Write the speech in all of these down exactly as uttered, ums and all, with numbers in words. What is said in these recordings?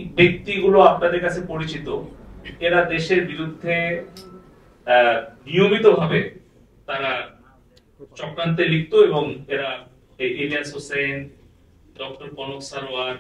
ব্যক্তিগুলো আপনাদের কাছে পরিচিত, এরা দেশের বিরুদ্ধে নিয়মিতভাবে তারা চক্রান্তে লিপ্ত এবং এরা ইলিয়াস হোসেন, ডক্টর কনক সারোয়ার,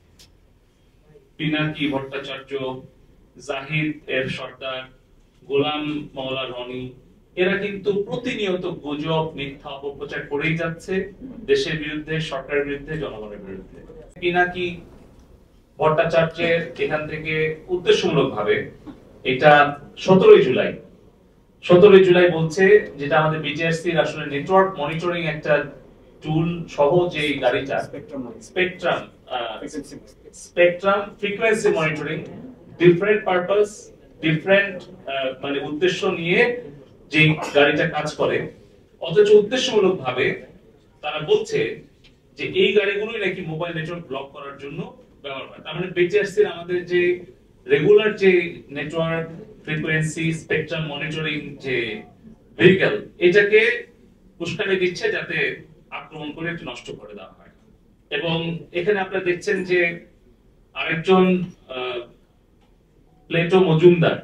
পিনাকি ভট্টাচার্য, জাহিদ এর সর্দার, গোলাম মাওলা রনি, এরা কিন্তু প্রতিনিয়ত গুজব, মিথ্যা অপপ্রচার করেই যাচ্ছে দেশের বিরুদ্ধে, সরকারের বিরুদ্ধে, জনগণের বিরুদ্ধে। পিনাকি ভট্টাচার্যের এখান থেকে উদ্দেশ্যমূলক ভাবে এটা সতেরোই জুলাই সতেরোই জুলাই বলছে, যেটা আমাদের বিটিআরসির আসলে নেটওয়ার্ক মনিটরিং একটা টুল সহ যে গাড়িটা spectrum spectrum frequency monitoring, different purpose, different মানে উদ্দেশ্য নিয়ে যে গাড়িটা কাজ করে, অথচ উদ্দেশ্যমূলক ভাবে তারা বলছে যে এই গাড়িগুলোই নাকি মোবাইল নেটওয়ার্ক ব্লক করার জন্য ব্যবহার হয়। তার মানে বিটিআরসির আমাদের যে রেগুলার যে নেটওয়ার্ক ফ্রিকোয়েন্সি স্পেকট্রাম মনিটরিং যে ভেহিকল, এটাকে উস্কানি দিচ্ছে যাতে আক্রমণ করে একটু নষ্ট করে দেওয়া হয়। এবং এখানে আপনারা দেখছেন যে আরেকজন প্লেটো মজুমদার,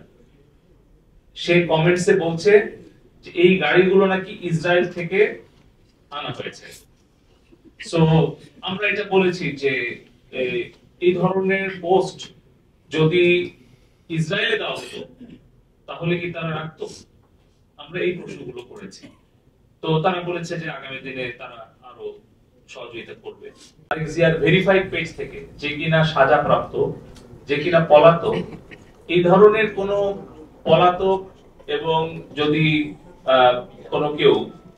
সে কমেন্টসে বলছে যে এই গাড়িগুলো নাকি ইসরায়েল থেকে আনা হয়েছে। সো আমরা এটা বলেছি যে এই ধরনের পোস্ট যদি ইসরায়েলে দেওয়া হতো তাহলে কি তারা রাখতো? আমরা এই প্রশ্নগুলো করেছি। তো তারা বলেছে যে আগামী দিনে তারা আরো সহযোগিতা করবে। আরেকজিয়ার ভেরিফাইড পেজ থেকে যে কিনা সাজাপ্রাপ্ত, যে কিনা পলাতক, এই ধরনের কোন পলাতক এবং যদি কোনো কেউ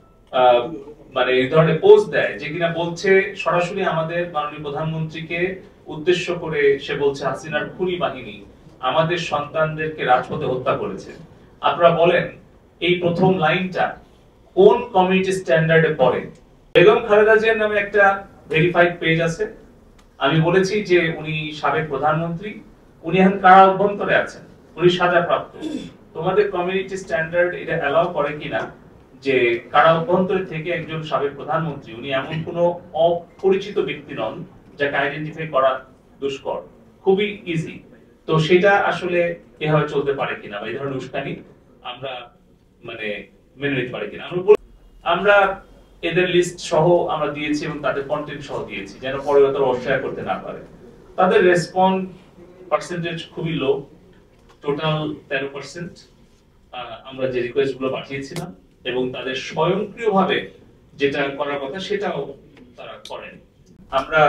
মানে এই ধরনের পোস্ট দেয় যে কিনা বলছে সরাসরি আমাদের মাননীয় প্রধানমন্ত্রীকে উদ্দেশ্য করে, সে বলছে হাসিনার খুনি বাহিনী আমাদের সন্তানদেরকে রাজপথে হত্যা করেছে, আপনারা বলেন এই প্রথম লাইনটা কোন কমিউনিটি স্ট্যান্ডার্ডে পড়ে? বেগম খালেদা জিয়ার নামে একটা ভেরিফাইড পেজ আছে। আমি বলেছি যে উনি সাবেক প্রধানমন্ত্রী, উনি এখন কারা অভ্যন্তরে আছেন, উনি সাজাপ্রাপ্ত। তোমাদের কমিউনিটি স্ট্যান্ডার্ড এটা অ্যালাউ করে কিনা যে কারা অভ্যন্তরে থেকে একজন সাবেক প্রধানমন্ত্রী, উনি এমন কোনো অপরিচিত ব্যক্তি নন যাকে আইডেন্টিফাই করা দুষ্কর, খুবই ইজি। তো সেটা আসলে এভাবে চলতে পারে কিনা বা এই ধরনের উস্কানি আমরা মানে মেনে নিতে পারি কিনা। আমরা এদের লিস্ট সহ আমরা দিয়েছি এবং তাদের কন্টেন্ট সহ দিয়েছি যেন পরে তারা অস্বীকার করতে না পারে। তাদের রেসপন্স পার্সেন্টেজ খুবই লো, টোটাল তেরো পার্সেন্ট আমরা যে রিকোয়েস্ট গুলো পাঠিয়েছিলাম, এবং তাদের স্বয়ংক্রিয়ভাবে যেটা করার কথা সেটাও তারা করেন। আমরা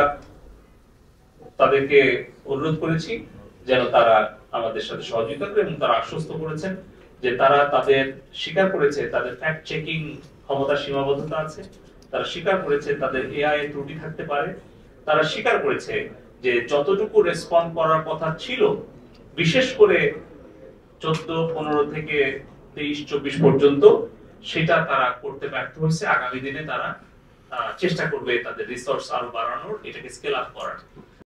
তাদেরকে অনুরোধ করেছি যেন তারা আমাদের সাথে সহযোগিতা করে, এবং তারা আশ্বস্ত করেছেন যে তারা তাদের স্বীকার করেছে তাদের ফ্যাক্ট চেকিং ক্ষমতার সীমাবদ্ধতা আছে, তারা স্বীকার করেছে তাদের এআই এর ত্রুটি থাকতে পারে, তারা স্বীকার করেছে যে যতটুকু রেসপন্ড করার কথা ছিল, বিশেষ করে চোদ্দ পনেরো থেকে তেইশ চব্বিশ পর্যন্ত, সেটা তারা করতে ব্যর্থ হয়েছে। আগামী দিনে তারা চেষ্টা করবে তাদের রিসোর্স আরো বাড়ানোর, এটাকে স্কেল আপ করার।